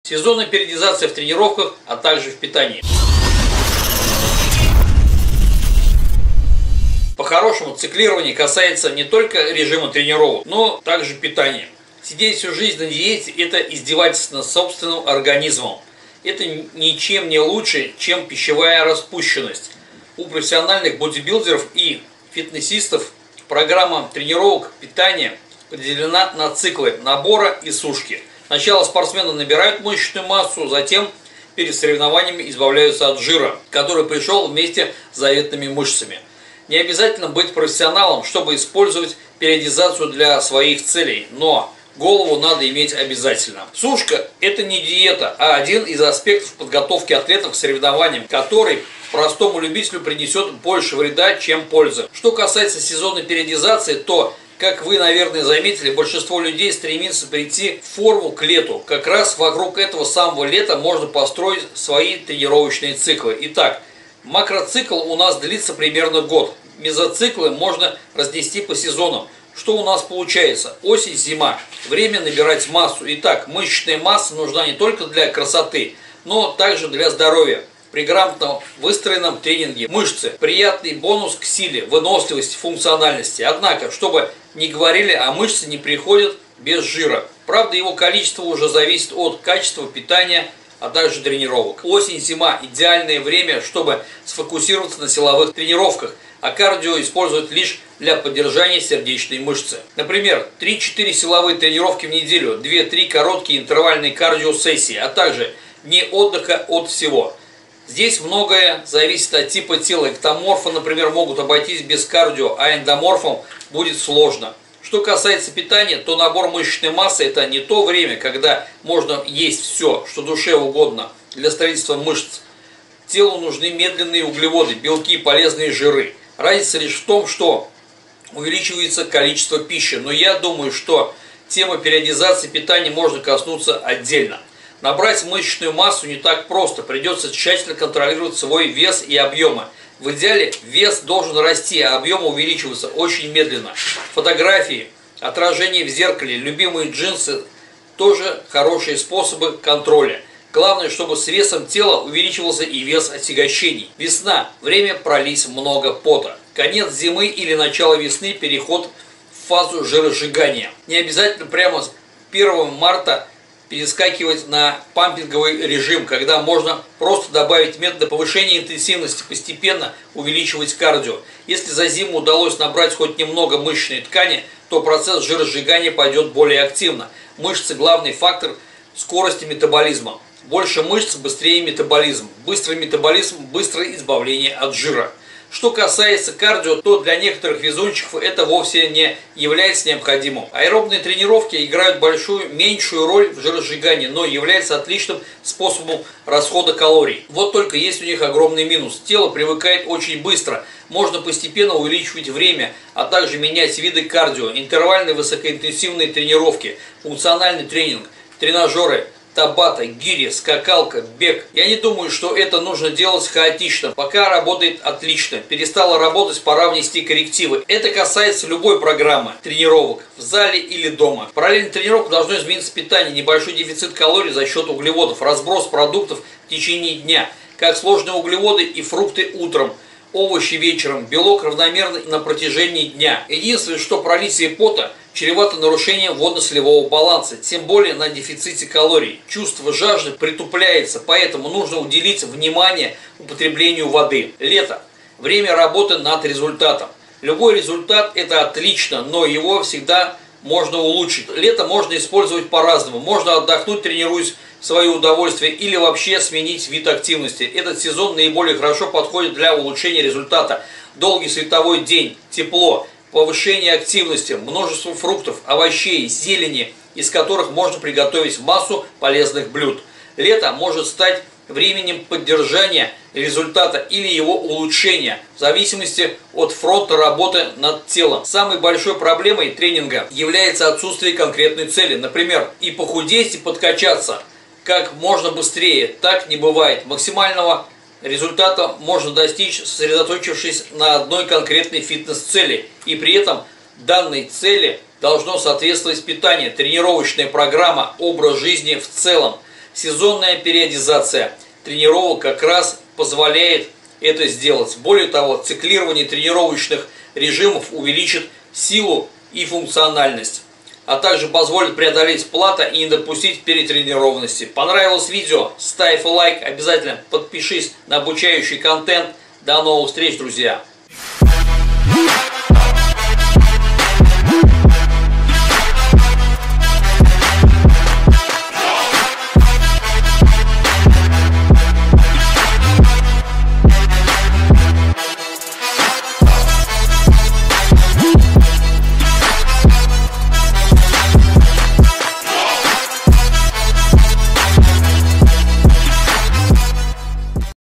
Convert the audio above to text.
Сезонная периодизация в тренировках, а также в питании. По-хорошему, циклирование касается не только режима тренировок, но также питания. Сидеть всю жизнь на диете – это издевательство над собственным организмом. Это ничем не лучше, чем пищевая распущенность. У профессиональных бодибилдеров и фитнесистов программа тренировок питания поделена на циклы набора и сушки. Сначала спортсмены набирают мышечную массу, затем перед соревнованиями избавляются от жира, который пришел вместе с заветными мышцами. Не обязательно быть профессионалом, чтобы использовать периодизацию для своих целей, но голову надо иметь обязательно. Сушка – это не диета, а один из аспектов подготовки атлетов к соревнованиям, который простому любителю принесет больше вреда, чем пользы. Что касается сезонной периодизации, то, как вы, наверное, заметили, большинство людей стремится прийти в форму к лету. Как раз вокруг этого самого лета можно построить свои тренировочные циклы. Итак, макроцикл у нас длится примерно год. Мезоциклы можно разнести по сезонам. Что у нас получается? Осень, зима. Время набирать массу. Итак, мышечная масса нужна не только для красоты, но также для здоровья. При грамотно выстроенном тренинге мышцы – приятный бонус к силе, выносливости, функциональности. Однако, чтобы не говорили, а мышцы не приходят без жира. Правда, его количество уже зависит от качества питания, а также тренировок. Осень-зима – идеальное время, чтобы сфокусироваться на силовых тренировках, а кардио использовать лишь для поддержания сердечной мышцы. Например, 3-4 силовые тренировки в неделю, 2-3 короткие интервальные кардиосессии, а также дни отдыха от всего. Здесь многое зависит от типа тела. Эктоморфы, например, могут обойтись без кардио, а эндоморфам будет сложно. Что касается питания, то набор мышечной массы – это не то время, когда можно есть все, что душе угодно для строительства мышц. Телу нужны медленные углеводы, белки, полезные жиры. Разница лишь в том, что увеличивается количество пищи. Но я думаю, что тему периодизации питания можно коснуться отдельно. Набрать мышечную массу не так просто, придется тщательно контролировать свой вес и объемы. В идеале вес должен расти, а объемы увеличиваться очень медленно. Фотографии, отражение в зеркале, любимые джинсы – тоже хорошие способы контроля. Главное, чтобы с весом тела увеличивался и вес отягощений. Весна – время пролить много пота. Конец зимы или начало весны – переход в фазу жиросжигания. Не обязательно прямо с 1 марта перескакивать на пампинговый режим, когда можно просто добавить методы повышения интенсивности, постепенно увеличивать кардио. Если за зиму удалось набрать хоть немного мышечной ткани, то процесс жиросжигания пойдет более активно. Мышцы – главный фактор скорости метаболизма. Больше мышц – быстрее метаболизм. Быстрый метаболизм – быстрое избавление от жира. Что касается кардио, то для некоторых везунчиков это вовсе не является необходимым. Аэробные тренировки играют меньшую роль в жиросжигании, но являются отличным способом расхода калорий. Вот только есть у них огромный минус. Тело привыкает очень быстро. Можно постепенно увеличивать время, а также менять виды кардио, интервальные высокоинтенсивные тренировки, функциональный тренинг, тренажеры, табата, гири, скакалка, бег. Я не думаю, что это нужно делать хаотично. Пока работает отлично. Перестала работать, пора внести коррективы. Это касается любой программы тренировок в зале или дома. Параллельно тренировку должно измениться питание, небольшой дефицит калорий за счет углеводов, разброс продуктов в течение дня, как сложные углеводы и фрукты утром, овощи вечером, белок равномерно на протяжении дня. Единственное, что пролитие пота чревато нарушением водно-солевого баланса, тем более на дефиците калорий. Чувство жажды притупляется, поэтому нужно уделить внимание употреблению воды. Лето – время работы над результатом. Любой результат – это отлично, но его всегда можно улучшить. Лето можно использовать по-разному. Можно отдохнуть, тренируясь в свое удовольствие, или вообще сменить вид активности. Этот сезон наиболее хорошо подходит для улучшения результата. Долгий световой день, тепло, повышение активности, множество фруктов, овощей, зелени, из которых можно приготовить массу полезных блюд. Лето может стать временем поддержания результата или его улучшения, в зависимости от фронта работы над телом. Самой большой проблемой тренинга является отсутствие конкретной цели. Например, и похудеть, и подкачаться как можно быстрее. Так не бывает. Максимального результата можно достичь, сосредоточившись на одной конкретной фитнес-цели, и при этом данной цели должно соответствовать питание, тренировочная программа, образ жизни в целом. Сезонная периодизация тренировок как раз позволяет это сделать. Более того, циклирование тренировочных режимов увеличит силу и функциональность, а также позволит преодолеть плато и не допустить перетренированности. Понравилось видео? Ставь лайк, обязательно подпишись на обучающий контент. До новых встреч, друзья!